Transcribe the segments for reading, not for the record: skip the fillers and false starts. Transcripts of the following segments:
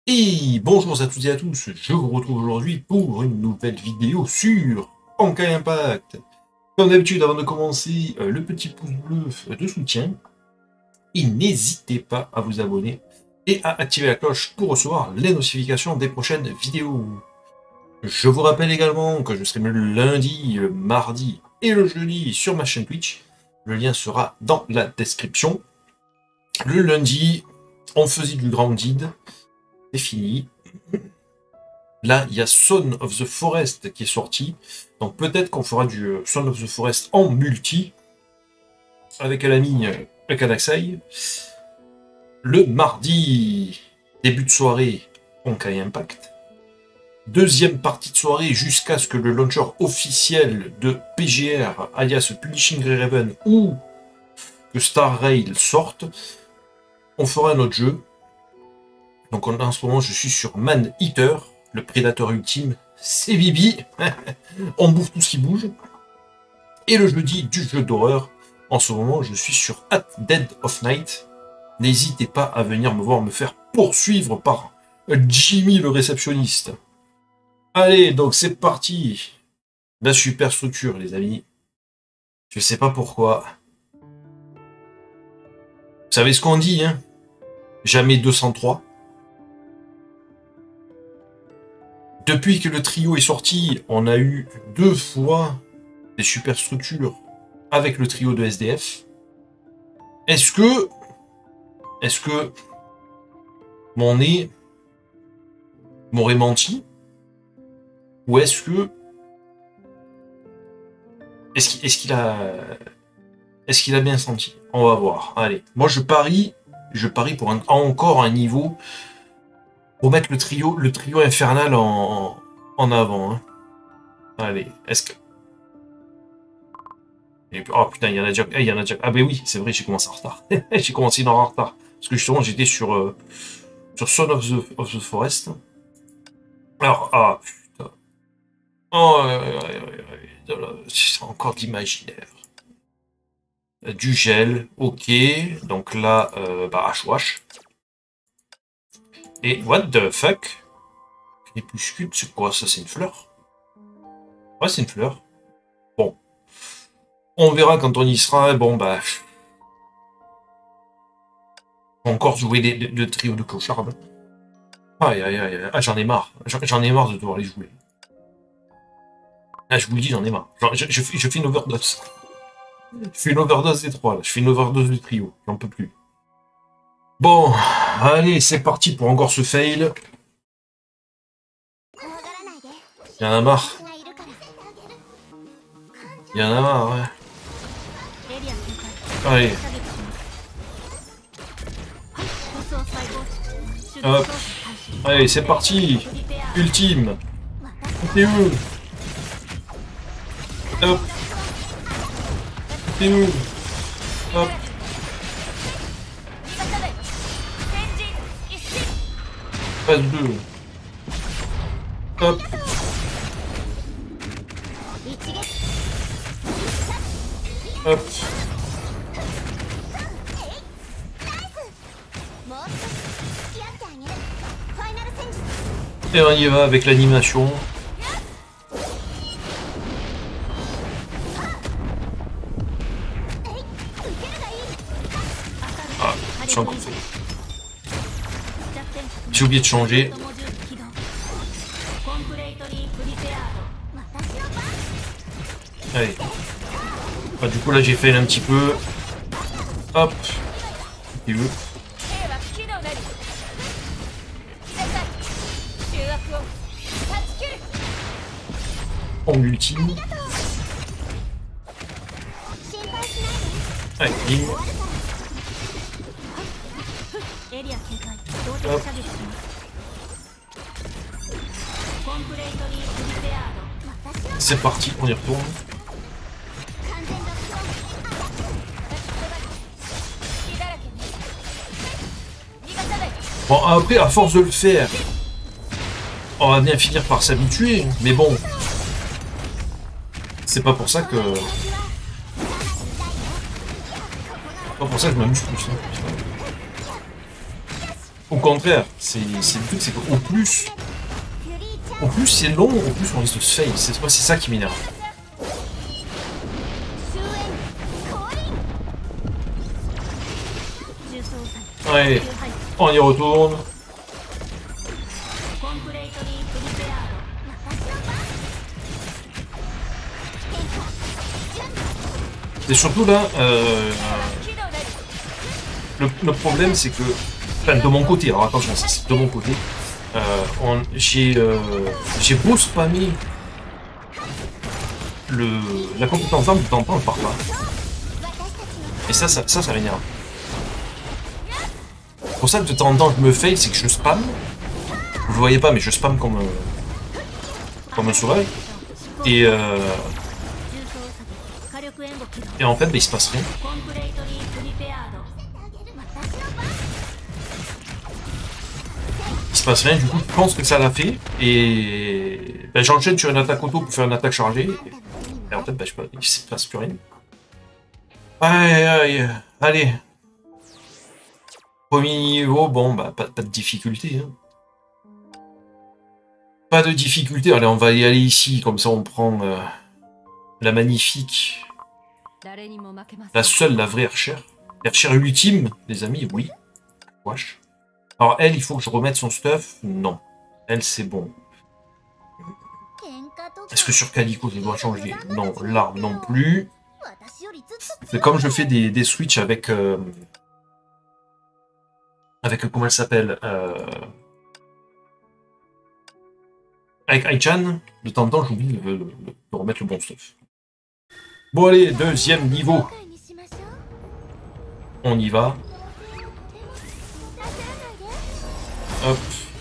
Et bonjour à toutes et à tous, je vous retrouve aujourd'hui pour une nouvelle vidéo sur Honkai Impact. Comme d'habitude, avant de commencer, le petit pouce bleu de soutien. Et n'hésitez pas à vous abonner et à activer la cloche pour recevoir les notifications des prochaines vidéos. Je vous rappelle également que je stream le lundi, le mardi et le jeudi sur ma chaîne Twitch. Le lien sera dans la description. Le lundi, on faisait du grounded. C'est fini. Là, il y a Son of the Forest qui est sorti. Donc peut-être qu'on fera du Son of the Forest en multi avec un ami Kanaksai. Le mardi, début de soirée, Honkai Impact. Deuxième partie de soirée jusqu'à ce que le launcher officiel de PGR, alias Punishing Raven ou que Star Rail sorte. On fera un autre jeu. Donc en ce moment, je suis sur Man Eater, le prédateur ultime. C'est Bibi. On bouffe tout ce qui bouge. Et le jeudi du jeu d'horreur. En ce moment, je suis sur At Dead of Night. N'hésitez pas à venir me voir me faire poursuivre par Jimmy le réceptionniste. Allez, donc c'est parti. La superstructure, les amis. Je sais pas pourquoi. Vous savez ce qu'on dit, hein? Jamais 203. Depuis que le trio est sorti, on a eu 2 fois des superstructures avec le trio de SDF. Est-ce que mon nez m'aurait menti? Ou est-ce qu'il a bien senti? On va voir. Allez, moi je parie pour encore un niveau pour mettre le trio infernal en avant. Hein. Allez, est-ce que... Oh putain, il y en a déjà... Ah ben oui, c'est vrai, j'ai commencé en retard. J'ai commencé en retard. Parce que justement, j'étais sur Son of the Forest. Alors, ah putain. Oh, c'est encore de l'imaginaire. Du gel, ok. Donc là, H-Wash. Et what the fuck? Crépuscule, c'est quoi ça? C'est une fleur? Ouais, c'est une fleur. Bon. On verra quand on y sera. Bon, bah... Encore jouer le trio de clochards. Aïe, aïe, aïe. Ah, j'en ai marre. J'en ai marre de devoir les jouer. Ah, je vous le dis, j'en ai marre. Je fais une overdose. Je fais une overdose des 3, là. Je fais une overdose du trio. J'en peux plus. Bon, allez, c'est parti pour encore ce fail. Il y en a marre. Il y en a marre, ouais. Allez. Hop. Allez, c'est parti. Ultime. T'es où? Hop. T'es où? Hop. Phase 2. Hop. Hop. Et on y va avec l'animation. Ah, j'ai encore fait. J'ai oublié de changer. Allez. Ah, du coup là j'ai fait un petit peu. Hop. Et où? En ultime. Allez, bim. Hop. C'est parti, on y retourne. Bon, après, à force de le faire, on va bien finir par s'habituer, mais bon, c'est pas pour ça que... pas pour ça que je m'amuse plus. Hein. Au contraire, c'est le truc, c'est qu'au plus, c'est long, au plus on risque de se fail. C'est ça qui m'énerve. Ouais, on y retourne. Et surtout là, le problème c'est que, enfin, de mon côté, alors attention, c'est de mon côté, j'ai beau spammer la compétence d'arme du temps en par là. Et ça m'énerve. C'est pour ça que de temps en temps je me fail, c'est que je spam. Vous le voyez pas, mais je spam comme un sauvage. Et en fait, bah, il se passe rien. Il se passe rien, du coup, je pense que ça l'a fait. Et bah, j'enchaîne sur une attaque auto pour faire une attaque chargée. Et en fait, bah, il se passe plus rien. Aïe, allez. Premier niveau, bon, bah, pas de difficulté. Hein. Pas de difficulté. Allez, on va y aller ici, comme ça on prend la magnifique. La seule, la vraie archère. L'archère ultime, les amis, oui. Wesh. Alors elle, il faut que je remette son stuff. Non. Elle, c'est bon. Est-ce que sur Calico, je dois changer? Non, l'arme non plus. C'est comme je fais des switches avec... comment elle s'appelle avec Aichan, de temps en temps, j'oublie de remettre le bon stuff. Bon, allez, deuxième niveau. On y va. Hop.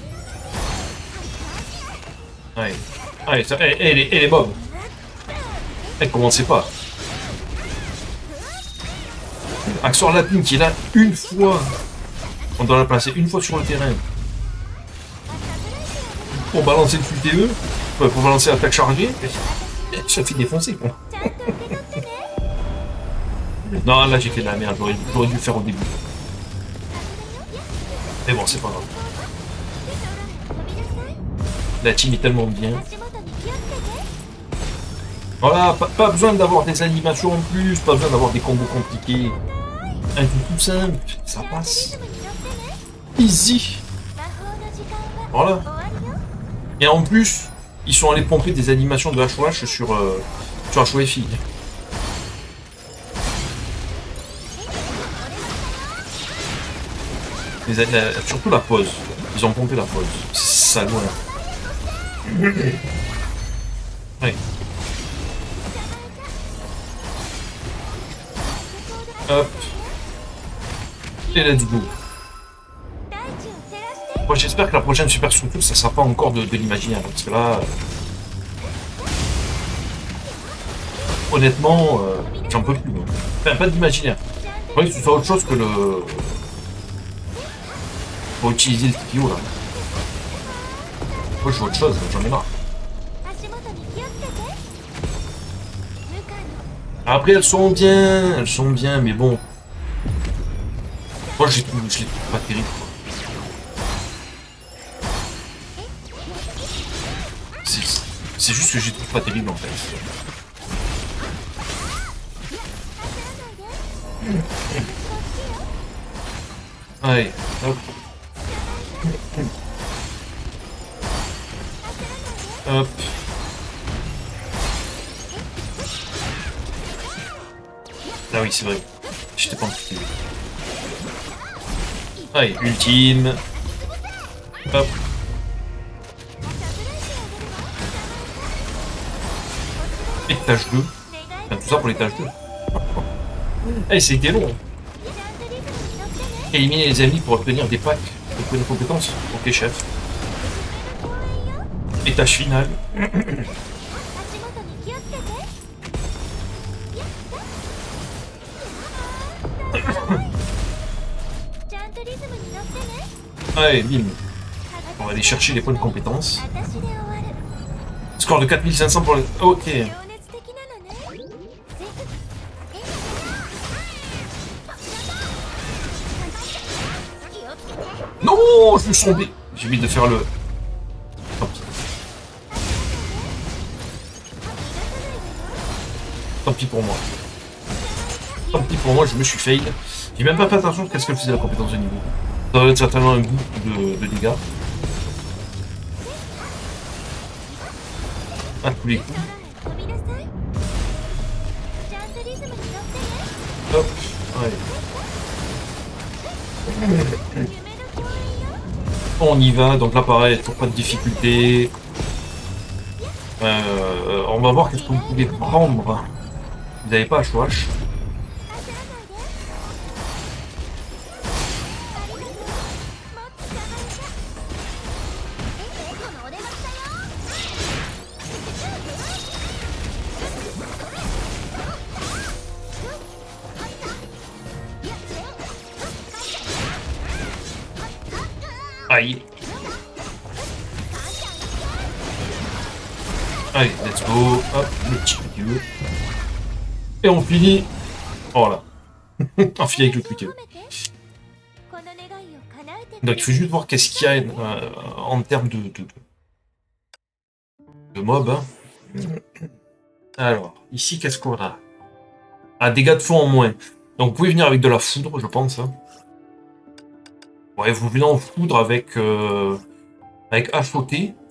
Allez, allez, elle est bonne. Elle commençait pas. Axor Lapine qui est là une fois. On doit la placer une fois sur le terrain. Pour balancer le QTE, pour balancer l'attaque chargée, ça fait défoncer quoi. Non, là j'ai fait de la merde, j'aurais dû le faire au début. Mais bon, c'est pas grave. La team est tellement bien. Voilà, pas besoin d'avoir des animations en plus, pas besoin d'avoir des combos compliqués. Un tout simple, ça passe. Easy. Voilà. Et en plus, ils sont allés pomper des animations de HOH sur HOFI. Surtout la pause. Ils ont pompé la pause. C'est ça loin. Ouais. Hop. Et let's go. Moi j'espère que la prochaine super structure ça sera pas encore de l'imaginaire parce que là honnêtement j'en peux plus. Enfin pas d'imaginaire. Il faudrait que ce soit autre chose que le. Faut utiliser le TPO là. Moi je veux autre chose, j'en ai marre. Après elles sont bien, mais bon. Moi je les trouve pas terribles. C'est juste que je les trouve pas terribles en fait. Allez, hop. Hop. Ah oui, c'est vrai. J'étais pas en train. Allez, ultime. Hop. Étage 2. Enfin, tout ça pour l'étage 2. Eh, c'était long. Éliminer les ennemis pour obtenir des packs de compétences. Ok, chef. Étage final. Allez, bim. On va aller chercher les points de compétences. Score de 4500 pour le... Ok. Non, Non, je me suis tombé. J'ai oublié de faire le... Tant pis. Tant pis pour moi. Tant pis pour moi, je me suis fail. J'ai même pas fait attention à ce que faisait la compétence de niveau. Ça doit être certainement un bout de dégâts. À tous les coups. Hop, allez. On y va, donc là pareil, toujours pas de difficulté. On va voir qu'est-ce que vous pouvez prendre. Vous n'avez pas HOH. Aïe. Allez, let's go. Hop, le petit QTE. Et on finit. Voilà. On finit avec le QTE. Donc il faut juste voir qu'est-ce qu'il y a en termes de mobs. Hein. Alors, ici, qu'est-ce qu'on a? Ah, dégâts de feu en moins. Donc vous pouvez venir avec de la foudre, je pense. Hein. Ouais, vous venez en foudre avec HOT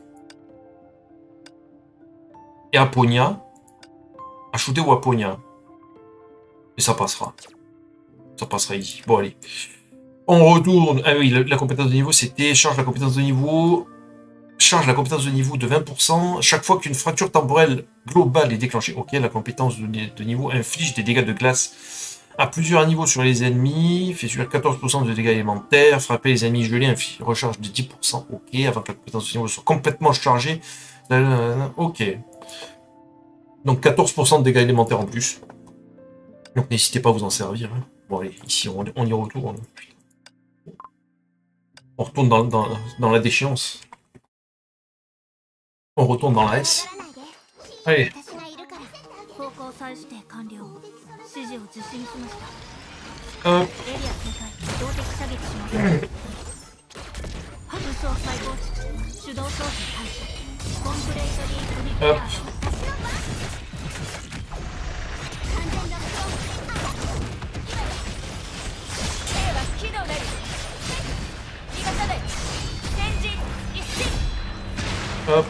et Aponia. HOT ou Aponia. Et ça passera. Ça passera ici. Bon, allez. On retourne. Ah oui, la compétence de niveau, c'était charge la compétence de niveau. Charge la compétence de niveau de 20%. Chaque fois qu'une fracture temporelle globale est déclenchée. Ok, la compétence de niveau inflige des dégâts de glace à plusieurs niveaux sur les ennemis. Fait subir 14% de dégâts élémentaires. Frapper les ennemis gelés. Recharge de 10%. Ok, avant que la compétence de niveau soit complètement chargée. Ok. Donc 14% de dégâts élémentaires en plus. Donc n'hésitez pas à vous en servir. Hein. Bon allez, ici on y retourne. On retourne dans la déchéance. On retourne dans la S. Allez. Hop. Hop. Hop.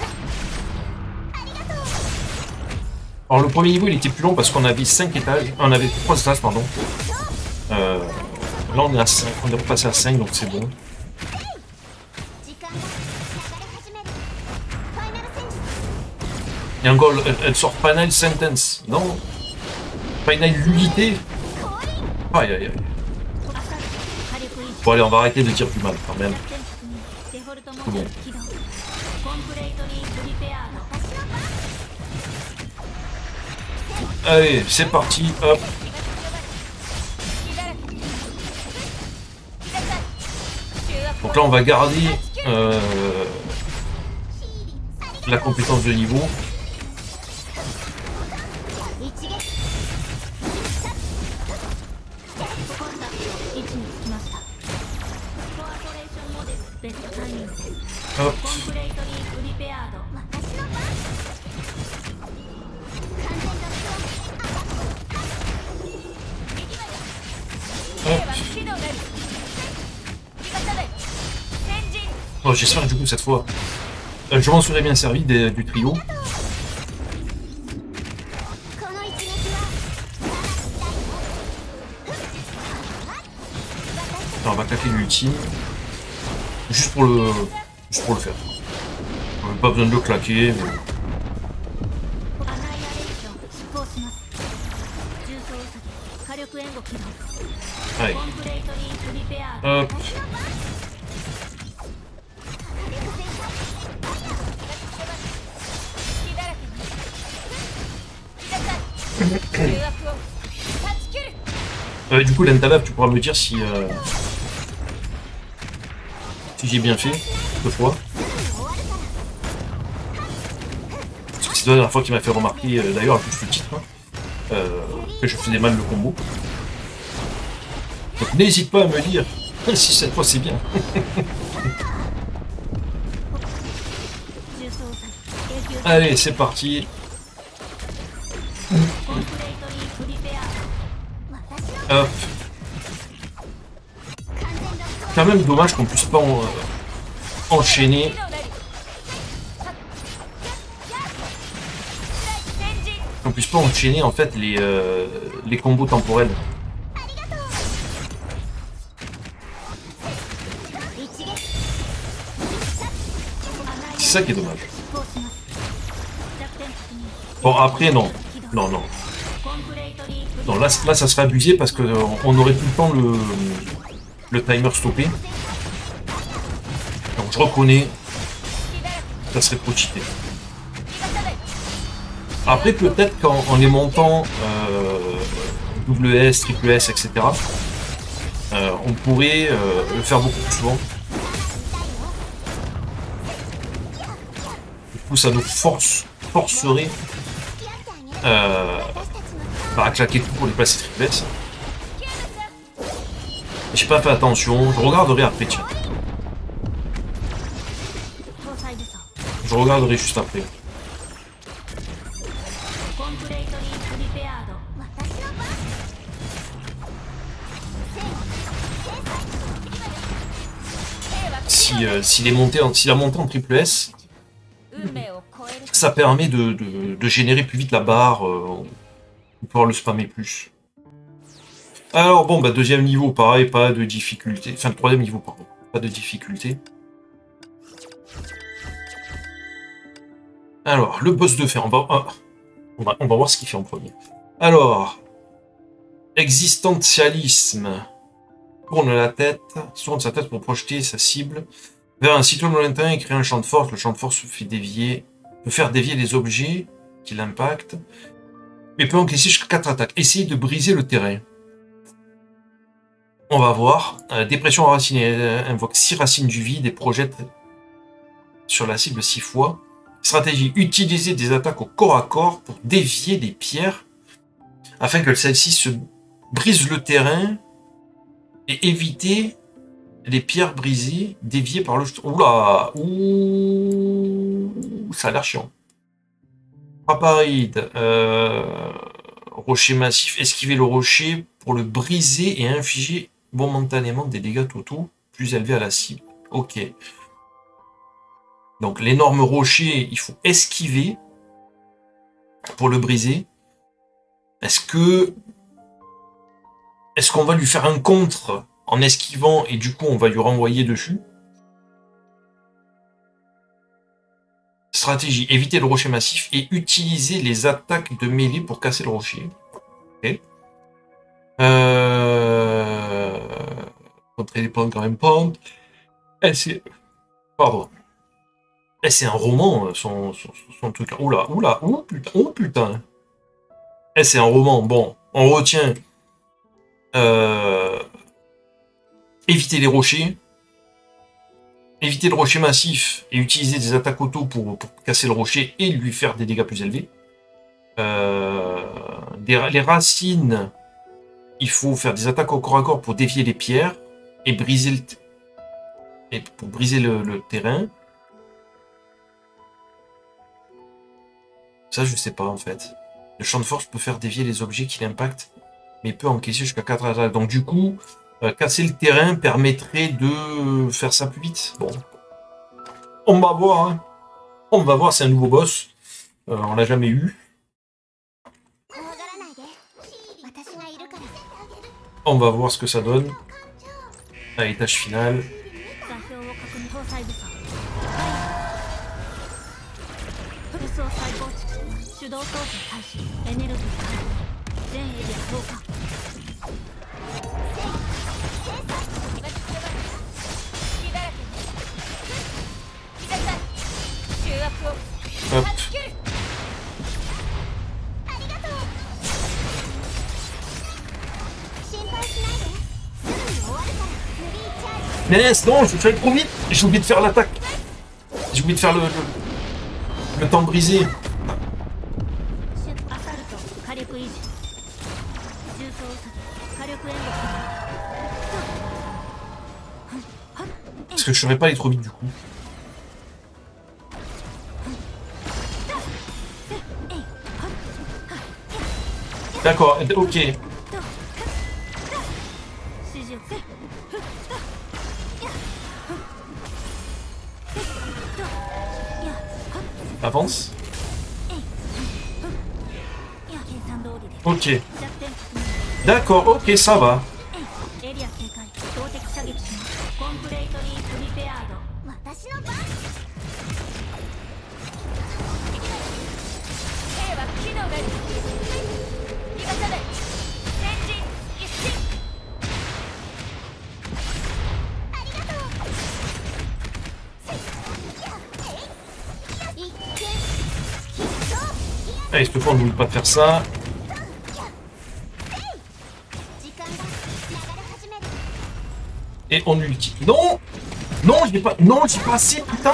Alors le premier niveau il était plus long parce qu'on avait 5 étages, on avait 3 étages pardon. Là on est à 5, on est repassé à 5 donc c'est bon. Et encore elle sort Final Sentence, non? Final Nulité. Aïe aïe aïe. Bon allez on va arrêter de dire plus mal quand même. C'est bon. Allez, c'est parti, hop. Donc là, on va garder la compétence de niveau. Hop. Oh, j'espère que du coup cette fois je m'en serais bien servi du trio. Alors, on va claquer l'ultime juste pour le faire. On n'a pas besoin de le claquer. Mais... Allez. Hop. Du coup, l'Entabab, tu pourras me dire si j'ai bien fait deux fois. Parce que c'est la dernière fois qu'il m'a fait remarquer, d'ailleurs, juste le titre, hein, que je faisais mal le combo. Donc n'hésite pas à me dire Si cette fois c'est bien. Allez, c'est parti. Hop. Quand même dommage qu'on puisse pas enchaîner. Qu'on puisse pas enchaîner en fait les combos temporels. C'est ça qui est dommage. Bon après non. Non, non. Non, là ça serait abusé parce que on aurait tout le temps le timer stoppé. Donc je reconnais, ça serait trop cheaté. Après peut-être qu'en les montant double S, triple S, etc. On pourrait le faire beaucoup plus souvent. Du coup ça nous forcerait à claquer tout pour les placer triple S. J'ai pas fait attention, je regarderai après, tiens. Je regarderai juste après. Si la montée en triple S, ça permet de générer plus vite la barre, ou pouvoir le spammer plus. Alors bon, bah deuxième niveau, pareil, pas de difficulté. Enfin, troisième niveau, pardon, pas de difficulté. Alors, le boss de fer, on va voir ce qu'il fait en premier. Alors, existentialisme. Tourne la tête, tourne sa tête pour projeter sa cible vers un cyclone lointain et créer un champ de force. Le champ de force peut faire dévier les objets qui l'impactent, mais peut encaisser jusqu'à 4 attaques. Essayez de briser le terrain. On va voir. Dépression enracinée invoque 6 racines du vide et projette sur la cible 6 fois. Stratégie, utiliser des attaques au corps à corps pour dévier les pierres afin que celle-ci se brise le terrain et éviter les pierres brisées déviées par le... Oula! Ouh, ça a l'air chiant. Paparide. Rocher massif. Esquiver le rocher pour le briser et infliger momentanément des dégâts totaux plus élevés à la cible. Ok. Donc l'énorme rocher, il faut esquiver pour le briser. Est-ce qu'on va lui faire un contre en esquivant et du coup on va lui renvoyer dessus? Stratégie, éviter le rocher massif et utiliser les attaques de mêlée pour casser le rocher. Ok. Contrer les plantes quand même pas. Pardon. C'est un roman, son truc là. Oula, oula, oh putain. C'est un roman. Bon, on retient. Éviter les rochers. Éviter le rocher massif et utiliser des attaques auto pour casser le rocher et lui faire des dégâts plus élevés. Les racines, il faut faire des attaques au corps à corps pour dévier les pierres et briser le terrain. Ça, je sais pas en fait. Le champ de force peut faire dévier les objets qui l'impactent, mais peut encaisser jusqu'à 4 attaques. Donc du coup, casser le terrain permettrait de faire ça plus vite. Bon. On va voir. Hein. On va voir, c'est un nouveau boss. On l'a jamais eu. On va voir ce que ça donne. À l'étage final. Hop. Mais non, je fais trop vite. J'ai oublié de faire l'attaque. J'ai oublié de faire le temps brisé. Parce que je ne saurais pas aller trop vite du coup. D'accord, ok. Avance. Ok. D'accord, ok, ça va. Allez, s'il te plaît, on n'oublie pas de faire ça. Et on ulti. Non! Non, j'ai pas. Non, j'ai pas assez, putain!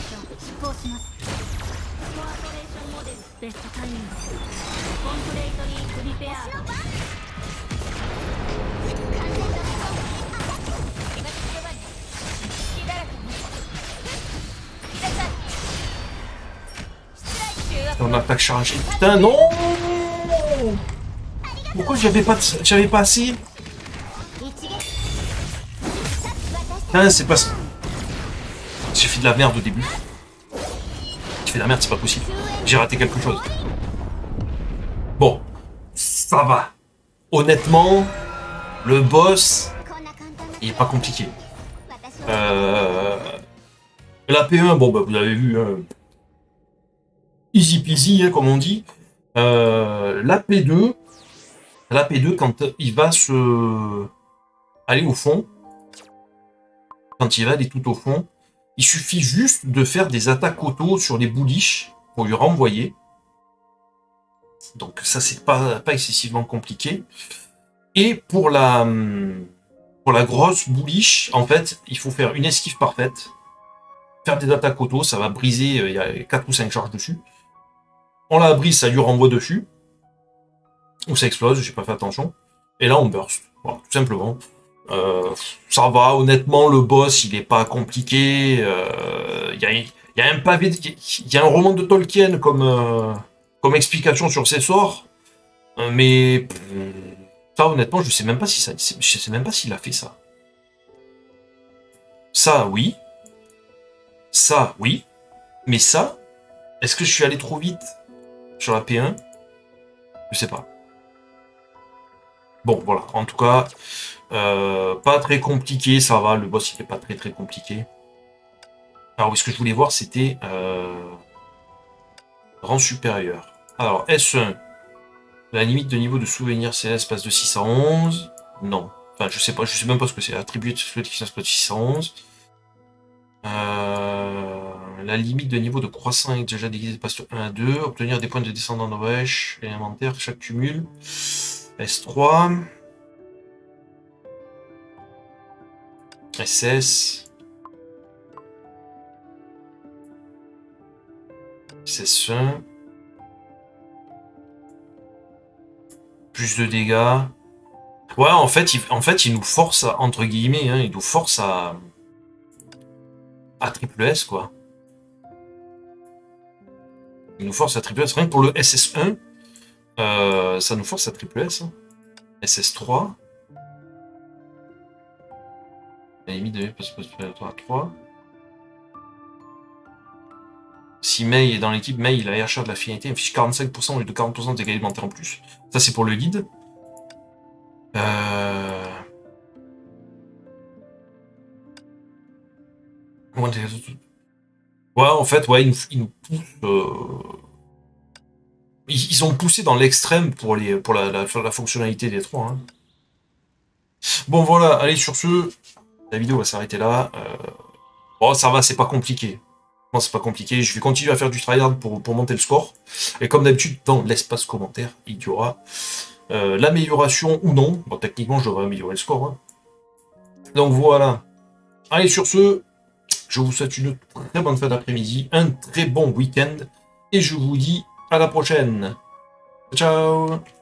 On attaque chargée. Putain, non! Pourquoi j'avais pas assez? Putain, c'est pas... J'ai fait de la merde au début. J'ai fait de la merde, c'est pas possible. J'ai raté quelque chose. Bon, ça va. Honnêtement, le boss, il est pas compliqué. La P1, bon, bah, vous avez vu, hein. Easy peasy, hein, comme on dit. La P2, quand il va se... aller au fond, quand il va aller tout au fond, il suffit juste de faire des attaques auto sur les bullish pour lui renvoyer. Donc ça, c'est pas excessivement compliqué. Et pour la grosse bullish, en fait, il faut faire une esquive parfaite, faire des attaques auto, ça va briser, il y a 4 ou 5 charges dessus. On la brise, ça lui renvoie dessus. Ou ça explose, j'ai pas fait attention. Et là, on burst. Voilà, tout simplement. Ça va, honnêtement, le boss, il est pas compliqué. Il y a un pavé, il y a un roman de Tolkien comme explication sur ses sorts. Mais ça, honnêtement, je sais même pas si ça, je sais même pas s'il a fait ça. Ça, oui. Ça, oui. Mais ça, est-ce que je suis allé trop vite sur la P1? Je sais pas. Bon, voilà. En tout cas, pas très compliqué, ça va. Le boss, il est pas très compliqué. Alors, oui, ce que je voulais voir, c'était rang supérieur. Alors, S1. La limite de niveau de souvenir céleste passe de 6 à 11. Non. Enfin, je sais même pas ce que c'est. Attribué de qui passe de 6 à 11. La limite de niveau de croissant est déjà déguisée passe de 1 à 2. Obtenir des points de descendant de wesh élémentaire, chaque cumul. S3. SS. SS1. Plus de dégâts. Ouais, en fait, il nous force à, entre guillemets, hein, il nous force à triple S, quoi. Il nous force à triple S. Rien que pour le SS1, ça nous force à triple S. Hein. SS3. La limite de passe à 3. Si Mei est dans l'équipe, Mei, il a achat de l'affinité, il fiche 45% au lieu de 40% de dégâts élémentaires en plus. Ça, c'est pour le guide. Ouais, en fait, ouais, ils nous poussent. Ils ont poussé dans l'extrême pour la fonctionnalité des trois. Hein. Bon, voilà, allez, sur ce, la vidéo va s'arrêter là. Oh, ça va, c'est pas compliqué. Non, c'est pas compliqué. Je vais continuer à faire du tryhard pour monter le score. Et comme d'habitude, dans l'espace commentaire, il y aura l'amélioration ou non. Bon, techniquement, je devrais améliorer le score. Hein. Donc voilà. Allez, sur ce, je vous souhaite une très bonne fin d'après-midi, un très bon week-end. Et je vous dis à la prochaine. Ciao!